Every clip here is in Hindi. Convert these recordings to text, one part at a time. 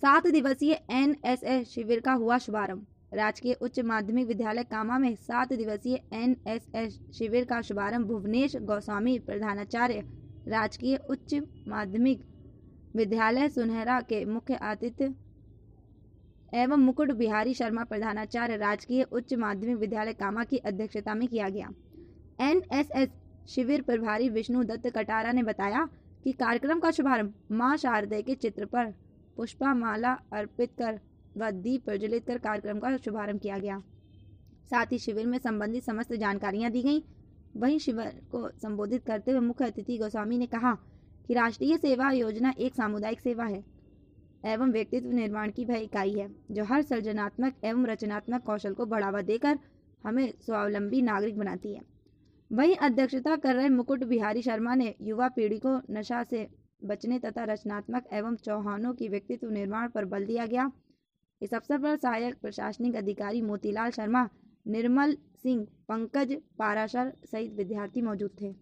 7 दिवसीय एनएसएस शिविर का हुआ शुभारंभ। राजकीय उच्च माध्यमिक विद्यालय कामा में 7 दिवसीय एनएसएस शिविर का शुभारंभ भुवनेश गोस्वामी प्रधानाचार्य राजकीय उच्च माध्यमिक विद्यालय सुनहरा के मुख्य अतिथि एवं मुकुट बिहारी शर्मा प्रधानाचार्य राजकीय उच्च माध्यमिक विद्यालय कामा की अध्यक्षता में किया गया। एनएसएस शिविर प्रभारी विष्णु दत्त कटारा ने बताया कि कार्यक्रम का शुभारंभ मां शारदे के चित्र पर पुष्पमाला अर्पित कर व दीप प्रज्वलित कर कार्यक्रम का शुभारंभ किया गया। साथ ही शिविर में संबंधित समस्त जानकारियां दी गईं। वहीं शिविर को संबोधित करते हुए मुख्य अतिथि गोस्वामी ने कहा कि राष्ट्रीय सेवा योजना एक सामुदायिक सेवा है एवं व्यक्तित्व निर्माण की वह इकाई है जो हर सृजनात्मक एवं रचनात्मक कौशल को बढ़ावा देकर हमें स्वावलंबी नागरिक बनाती है। वहीं अध्यक्षता कर रहे मुकुट बिहारी शर्मा ने युवा पीढ़ी को नशा से बचने तथा रचनात्मक एवं चौहानों की व्यक्तित्व निर्माण पर बल दिया गया। इस अवसर पर सहायक प्रशासनिक अधिकारी मोतीलाल शर्मा, निर्मल सिंह, पंकज पाराशर सहित विद्यार्थी मौजूद थे।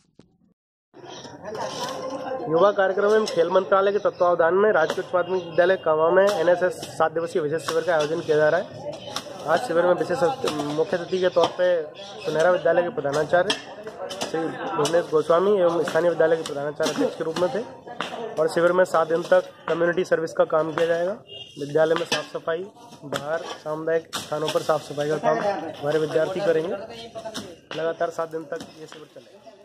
युवा कार्यक्रम एवं खेल मंत्रालय के तत्वावधान में राजकीय उच्च माध्यमिक विद्यालय कामा में एनएसएस 7 दिवसीय विशेष शिविर का आयोजन किया जा रहा है। आज शिविर में विशेष मुख्य अतिथि के तौर पर सुनहरा विद्यालय के प्रधानाचार्य श्री भुवनेश गोस्वामी एवं स्थानीय विद्यालय के प्रधानाचार्य अध्यक्ष के रूप में थे और शिविर में 7 दिन तक कम्युनिटी सर्विस का काम किया जाएगा। विद्यालय में साफ सफाई, बाहर सामुदायिक स्थानों पर साफ सफाई का काम हमारे विद्यार्थी करेंगे। लगातार 7 दिन तक ये शिविर चलेगा।